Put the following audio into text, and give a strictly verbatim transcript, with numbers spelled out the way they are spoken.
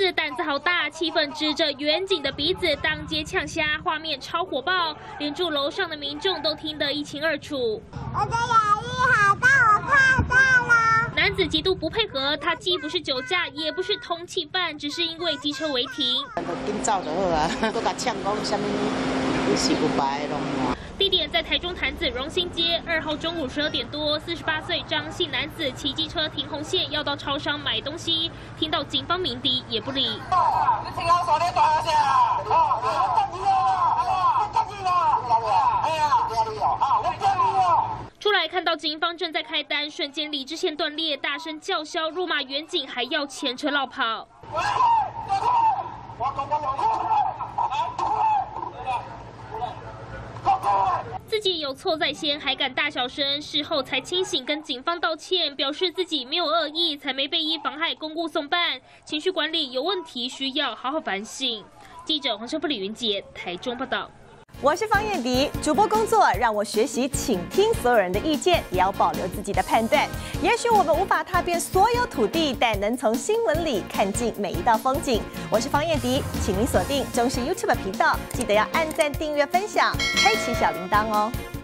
子胆子好大，气愤指着远景的鼻子当街呛虾，画面超火爆，连住楼上的民众都听得一清二楚。 我的眼力好大，我看到了。 男子极度不配合，他既不是酒驾，也不是通缉犯，只是因为机车违停。 紧走就好啊，搁甲呛讲什么你是不白拢。 地点在台中潭子荣兴街，二号中午十二点多，四十八岁张姓男子骑机车停红线，要到超商买东西，听到警方鸣笛也不理。 你停好手，你大声啊！哦，你干啊！你干啊！哎呀，你哦，啊，我干你哦！ 出来看到警方正在开单，瞬间理智线断裂，大声叫嚣，辱骂远警，还要前车绕跑。自己有错在先，还敢大小声，事后才清醒，跟警方道歉，表示自己没有恶意，才没被依妨害公务送办，情绪管理有问题，需要好好反省。记者黄胜富、李云杰，台中报道。 我是方燕迪，主播工作让我学习倾听所有人的意见，也要保留自己的判断。也许我们无法踏遍所有土地，但能从新闻里看尽每一道风景。我是方燕迪，请您锁定中视 YouTube 频道，记得要按赞、订阅、分享，开启小铃铛哦。